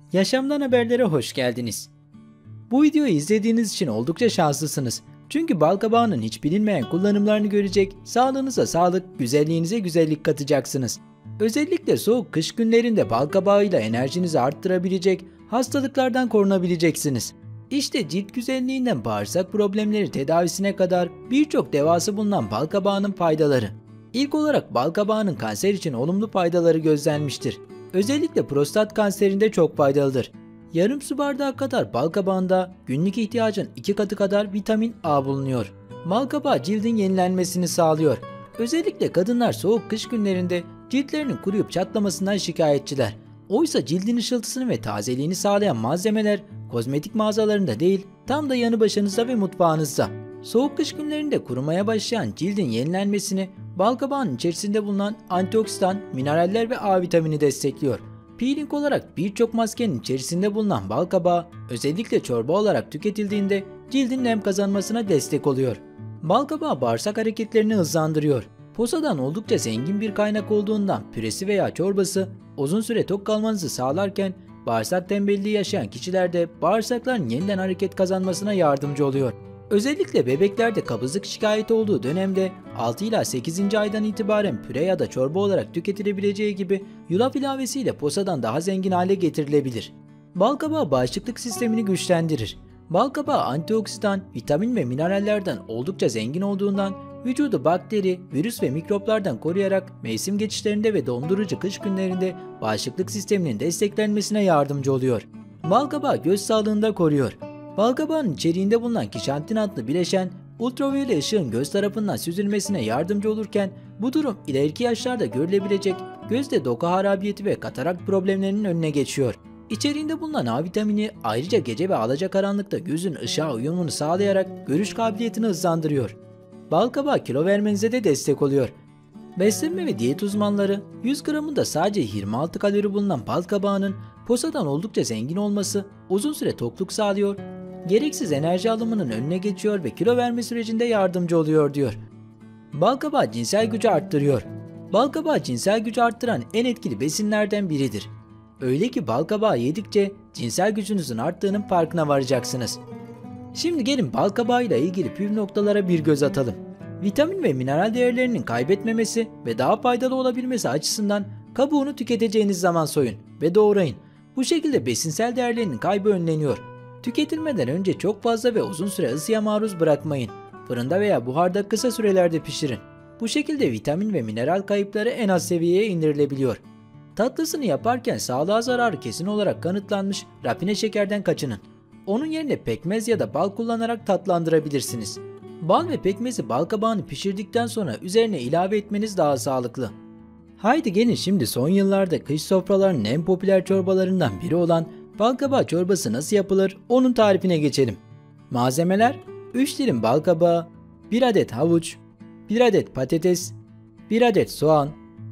Yaşamdan haberlere hoş geldiniz. Bu videoyu izlediğiniz için oldukça şanslısınız. Çünkü balkabağının hiç bilinmeyen kullanımlarını görecek, sağlığınıza sağlık, güzelliğinize güzellik katacaksınız. Özellikle soğuk kış günlerinde balkabağıyla enerjinizi arttırabilecek, hastalıklardan korunabileceksiniz. İşte cilt güzelliğinden bağırsak problemleri tedavisine kadar birçok devası bulunan balkabağının faydaları. İlk olarak balkabağının kanser için olumlu faydaları gözlenmiştir. Özellikle prostat kanserinde çok faydalıdır. Yarım su bardağı kadar balkabağında günlük ihtiyacın 2 katı kadar vitamin A bulunuyor. Balkabağı cildin yenilenmesini sağlıyor. Özellikle kadınlar soğuk kış günlerinde ciltlerinin kuruyup çatlamasından şikayetçiler. Oysa cildin ışıltısını ve tazeliğini sağlayan malzemeler kozmetik mağazalarında değil, tam da yanı başınızda ve mutfağınızda. Soğuk kış günlerinde kurumaya başlayan cildin yenilenmesini balkabağın içerisinde bulunan antioksidan, mineraller ve A vitamini destekliyor. Peeling olarak birçok maskenin içerisinde bulunan balkabağı özellikle çorba olarak tüketildiğinde cildin nem kazanmasına destek oluyor. Balkabağı bağırsak hareketlerini hızlandırıyor. Posadan oldukça zengin bir kaynak olduğundan püresi veya çorbası uzun süre tok kalmanızı sağlarken bağırsak tembelliği yaşayan kişilerde bağırsakların yeniden hareket kazanmasına yardımcı oluyor. Özellikle bebeklerde kabızlık şikayeti olduğu dönemde 6 ila 8. aydan itibaren püre ya da çorba olarak tüketilebileceği gibi yulaf ilavesiyle posadan daha zengin hale getirilebilir. Balkabağı bağışıklık sistemini güçlendirir. Balkabağı antioksidan, vitamin ve minerallerden oldukça zengin olduğundan vücudu bakteri, virüs ve mikroplardan koruyarak mevsim geçişlerinde ve dondurucu kış günlerinde bağışıklık sisteminin desteklenmesine yardımcı oluyor. Balkabağı göz sağlığında koruyor. Balkabağın içeriğinde bulunan kişantin adlı bileşen ultraviyole ışığın göz tarafından süzülmesine yardımcı olurken bu durum ileriki yaşlarda görülebilecek gözde doku harabiyeti ve katarak problemlerinin önüne geçiyor. İçeriğinde bulunan A vitamini ayrıca gece ve alacakaranlıkta gözün ışığa uyumunu sağlayarak görüş kabiliyetini hızlandırıyor. Balkabağı kilo vermenize de destek oluyor. Beslenme ve diyet uzmanları 100 gramında sadece 26 kalori bulunan balkabağının posadan oldukça zengin olması uzun süre tokluk sağlıyor, gereksiz enerji alımının önüne geçiyor ve kilo verme sürecinde yardımcı oluyor diyor. Balkabağı cinsel gücü arttırıyor. Balkabağı cinsel gücü arttıran en etkili besinlerden biridir. Öyle ki balkabağı yedikçe cinsel gücünüzün arttığının farkına varacaksınız. Şimdi gelin balkabağı ile ilgili püf noktalara bir göz atalım. Vitamin ve mineral değerlerinin kaybetmemesi ve daha faydalı olabilmesi açısından kabuğunu tüketeceğiniz zaman soyun ve doğrayın. Bu şekilde besinsel değerlerinin kaybı önleniyor. Tüketilmeden önce çok fazla ve uzun süre ısıya maruz bırakmayın. Fırında veya buharda kısa sürelerde pişirin. Bu şekilde vitamin ve mineral kayıpları en az seviyeye indirilebiliyor. Tatlısını yaparken sağlığa zararı kesin olarak kanıtlanmış rafine şekerden kaçının. Onun yerine pekmez ya da bal kullanarak tatlandırabilirsiniz. Bal ve pekmezi balkabağını pişirdikten sonra üzerine ilave etmeniz daha sağlıklı. Haydi gelin şimdi son yıllarda kış sofralarının en popüler çorbalarından biri olan balkabağı çorbası nasıl yapılır onun tarifine geçelim. Malzemeler 3 dilim balkabağı, 1 adet havuç, 1 adet patates, 1 adet soğan,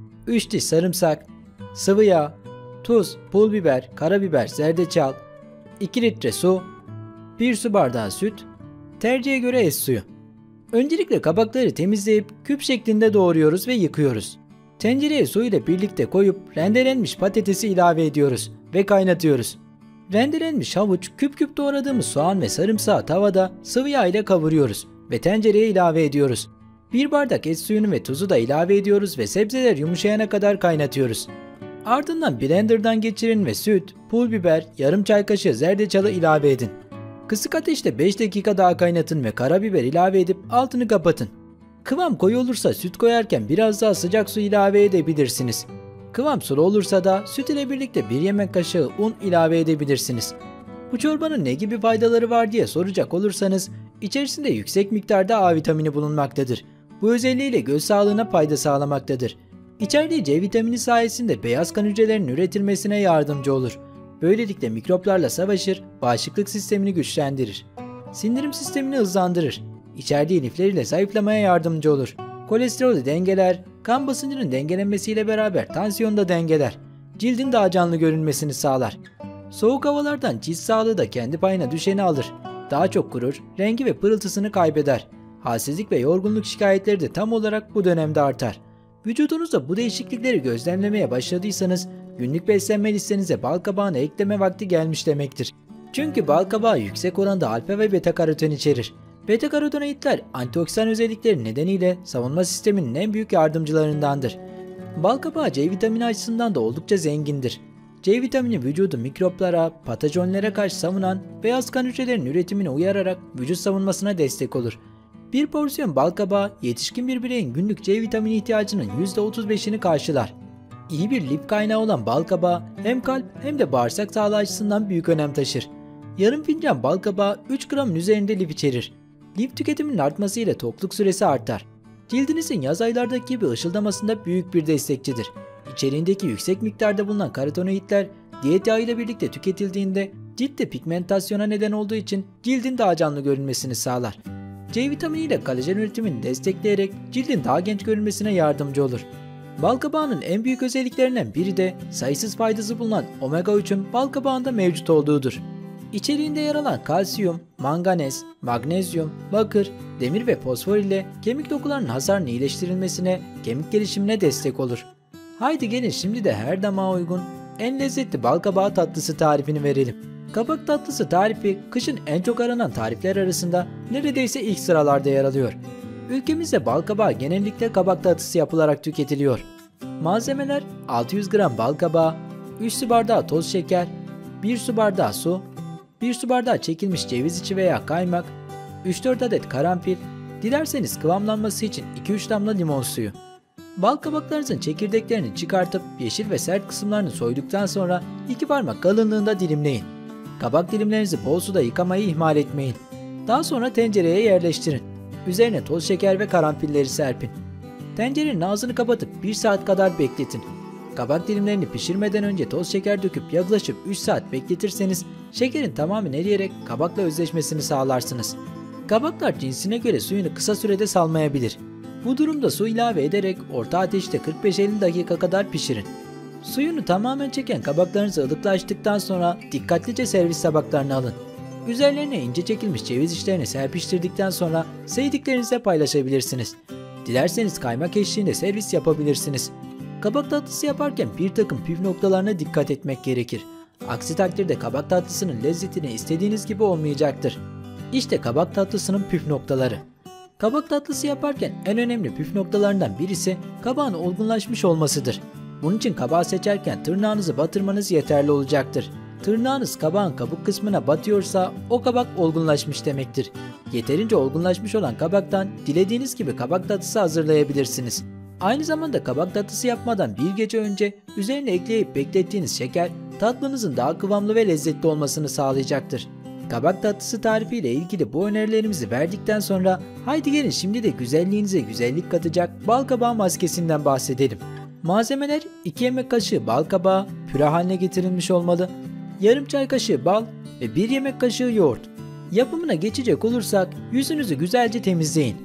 3 diş sarımsak, sıvı yağ, tuz, pul biber, karabiber, zerdeçal, 2 litre su, 1 su bardağı süt, tercihe göre es suyu. Öncelikle kabakları temizleyip küp şeklinde doğruyoruz ve yıkıyoruz. Tencereye su ile birlikte koyup rendelenmiş patatesi ilave ediyoruz ve kaynatıyoruz. Rendelenmiş havuç, küp küp doğradığımız soğan ve sarımsağı tavada sıvı yağ ile kavuruyoruz ve tencereye ilave ediyoruz. 1 bardak et suyunu ve tuzu da ilave ediyoruz ve sebzeler yumuşayana kadar kaynatıyoruz. Ardından blenderdan geçirin ve süt, pul biber, yarım çay kaşığı zerdeçalı ilave edin. Kısık ateşte 5 dakika daha kaynatın ve karabiber ilave edip altını kapatın. Kıvam koyu olursa süt koyarken biraz daha sıcak su ilave edebilirsiniz. Kıvam sulu olursa da süt ile birlikte 1 yemek kaşığı un ilave edebilirsiniz. Bu çorbanın ne gibi faydaları var diye soracak olursanız içerisinde yüksek miktarda A vitamini bulunmaktadır. Bu özelliğiyle göz sağlığına fayda sağlamaktadır. İçerdiği C vitamini sayesinde beyaz kan hücrelerinin üretilmesine yardımcı olur. Böylelikle mikroplarla savaşır, bağışıklık sistemini güçlendirir. Sindirim sistemini hızlandırır. İçerdiği lifleriyle zayıflamaya yardımcı olur. Kolesterolü dengeler, kan basıncının dengelenmesiyle beraber tansiyonu da dengeler. Cildin daha canlı görünmesini sağlar. Soğuk havalardan cilt sağlığı da kendi payına düşeni alır. Daha çok kurur, rengi ve pırıltısını kaybeder. Halsizlik ve yorgunluk şikayetleri de tam olarak bu dönemde artar. Vücudunuzda bu değişiklikleri gözlemlemeye başladıysanız Günlük beslenme listenize bal kabağını ekleme vakti gelmiş demektir. Çünkü bal kabağı yüksek oranda alfa ve beta karoten içerir. Beta karotenoidler antioksidan özellikleri nedeniyle savunma sisteminin en büyük yardımcılarındandır. Bal kabağı C vitamini açısından da oldukça zengindir. C vitamini vücudu mikroplara, patojenlere karşı savunan beyaz kan hücrelerinin üretimine uyararak vücut savunmasına destek olur. Bir porsiyon bal kabağı yetişkin bir bireyin günlük C vitamini ihtiyacının %35'ini karşılar. İyi bir lif kaynağı olan bal kabağı hem kalp hem de bağırsak sağlığı açısından büyük önem taşır. Yarım fincan bal kabağı 3 gramın üzerinde lif içerir. Lif tüketiminin artması ile tokluk süresi artar. Cildinizin yaz aylardaki gibi ışıldamasında büyük bir destekçidir. İçeriğindeki yüksek miktarda bulunan karotenoidler diyet yağıyla birlikte tüketildiğinde ciltte pigmentasyona neden olduğu için cildin daha canlı görünmesini sağlar. C vitamini ile kolajen üretimini destekleyerek cildin daha genç görünmesine yardımcı olur. Bal kabağının en büyük özelliklerinden biri de sayısız faydası bulunan omega 3'ün bal kabağında mevcut olduğudur. İçeriğinde yer alan kalsiyum, manganez, magnezyum, bakır, demir ve fosfor ile kemik dokularının hasarının iyileştirilmesine, kemik gelişimine destek olur. Haydi gelin şimdi de her damağa uygun en lezzetli bal kabağı tatlısı tarifini verelim. Kabak tatlısı tarifi kışın en çok aranan tarifler arasında neredeyse ilk sıralarda yer alıyor. Ülkemizde bal kabağı genellikle kabak tatlısı yapılarak tüketiliyor. Malzemeler 600 gram bal kabağı, 3 su bardağı toz şeker, 1 su bardağı su, 1 su bardağı çekilmiş ceviz içi veya kaymak, 3-4 adet karanfil, dilerseniz kıvamlanması için 2-3 damla limon suyu. Bal kabaklarınızın çekirdeklerini çıkartıp yeşil ve sert kısımlarını soyduktan sonra 2 parmak kalınlığında dilimleyin. Kabak dilimlerinizi bol suda yıkamayı ihmal etmeyin. Daha sonra tencereye yerleştirin. Üzerine toz şeker ve karanfilleri serpin. Tencerenin ağzını kapatıp 1 saat kadar bekletin. Kabak dilimlerini pişirmeden önce toz şeker döküp yaklaşık 3 saat bekletirseniz şekerin tamamen eriyerek kabakla özleşmesini sağlarsınız. Kabaklar cinsine göre suyunu kısa sürede salmayabilir. Bu durumda su ilave ederek orta ateşte 45-50 dakika kadar pişirin. Suyunu tamamen çeken kabaklarınızı ılıklaştıktan sonra dikkatlice servis tabaklarına alın. Üzerlerine ince çekilmiş ceviz içlerini serpiştirdikten sonra sevdiklerinizle paylaşabilirsiniz. Dilerseniz kaymak eşliğinde servis yapabilirsiniz. Kabak tatlısı yaparken bir takım püf noktalarına dikkat etmek gerekir. Aksi takdirde kabak tatlısının lezzetini istediğiniz gibi olmayacaktır. İşte kabak tatlısının püf noktaları. Kabak tatlısı yaparken en önemli püf noktalarından birisi kabağın olgunlaşmış olmasıdır. Bunun için kabağı seçerken tırnağınızı batırmanız yeterli olacaktır. Tırnağınız kabağın kabuk kısmına batıyorsa o kabak olgunlaşmış demektir. Yeterince olgunlaşmış olan kabaktan dilediğiniz gibi kabak tatlısı hazırlayabilirsiniz. Aynı zamanda kabak tatlısı yapmadan bir gece önce üzerine ekleyip beklettiğiniz şeker tatlınızın daha kıvamlı ve lezzetli olmasını sağlayacaktır. Kabak tatlısı tarifiyle ilgili bu önerilerimizi verdikten sonra haydi gelin şimdi de güzelliğinize güzellik katacak bal kabağı maskesinden bahsedelim. Malzemeler 2 yemek kaşığı bal kabağı püre haline getirilmiş olmalı, yarım çay kaşığı bal ve 1 yemek kaşığı yoğurt. Yapımına geçecek olursak yüzünüzü güzelce temizleyin.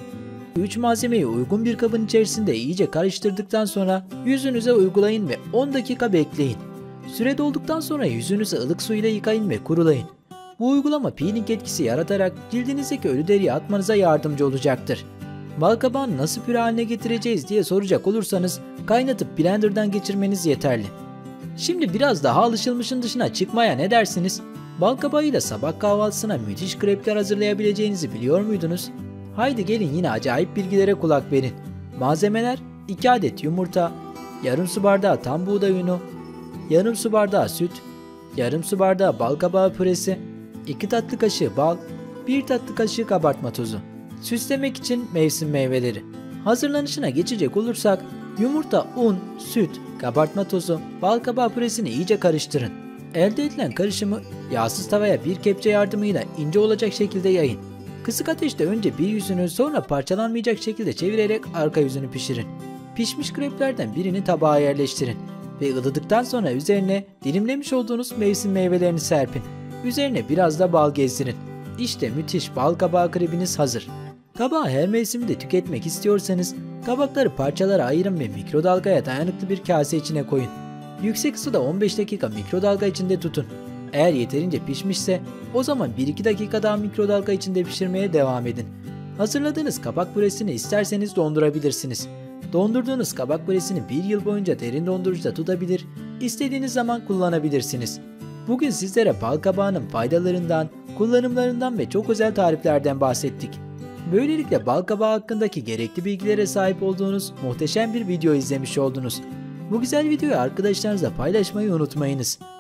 3 malzemeyi uygun bir kabın içerisinde iyice karıştırdıktan sonra yüzünüze uygulayın ve 10 dakika bekleyin. Süre dolduktan sonra yüzünüzü ılık su ile yıkayın ve kurulayın. Bu uygulama peeling etkisi yaratarak cildinizdeki ölü deriyi atmanıza yardımcı olacaktır. Bal kabağını nasıl püre haline getireceğiz diye soracak olursanız kaynatıp blenderdan geçirmeniz yeterli. Şimdi biraz daha alışılmışın dışına çıkmaya ne dersiniz? Bal kabağıyla sabah kahvaltısına müthiş krepler hazırlayabileceğinizi biliyor muydunuz? Haydi gelin yine acayip bilgilere kulak verin. Malzemeler 2 adet yumurta, yarım su bardağı tam buğday unu, yarım su bardağı süt, yarım su bardağı bal kabağı püresi, 2 tatlı kaşığı bal, 1 tatlı kaşığı kabartma tozu. Süslemek için mevsim meyveleri. Hazırlanışına geçecek olursak yumurta, un, süt, kabartma tozu, bal kabağı püresini iyice karıştırın. Elde edilen karışımı yağsız tavaya bir kepçe yardımıyla ince olacak şekilde yayın. Kısık ateşte önce bir yüzünü sonra parçalanmayacak şekilde çevirerek arka yüzünü pişirin. Pişmiş kreplerden birini tabağa yerleştirin ve ılıdıktan sonra üzerine dilimlemiş olduğunuz mevsim meyvelerini serpin. Üzerine biraz da bal gezdirin. İşte müthiş bal kabağı krebiniz hazır. Kabağı her mevsimde tüketmek istiyorsanız kabakları parçalara ayırın ve mikrodalgaya dayanıklı bir kase içine koyun. Yüksek ısıda 15 dakika mikrodalga içinde tutun. Eğer yeterince pişmişse o zaman 1-2 dakika daha mikrodalga içinde pişirmeye devam edin. Hazırladığınız kabak püresini isterseniz dondurabilirsiniz. Dondurduğunuz kabak püresini 1 yıl boyunca derin dondurucuda tutabilir istediğiniz zaman kullanabilirsiniz. Bugün sizlere balkabağının faydalarından, kullanımlarından ve çok özel tariflerden bahsettik. Böylelikle balkabağı hakkındaki gerekli bilgilere sahip olduğunuz muhteşem bir video izlemiş oldunuz. Bu güzel videoyu arkadaşlarınızla paylaşmayı unutmayınız.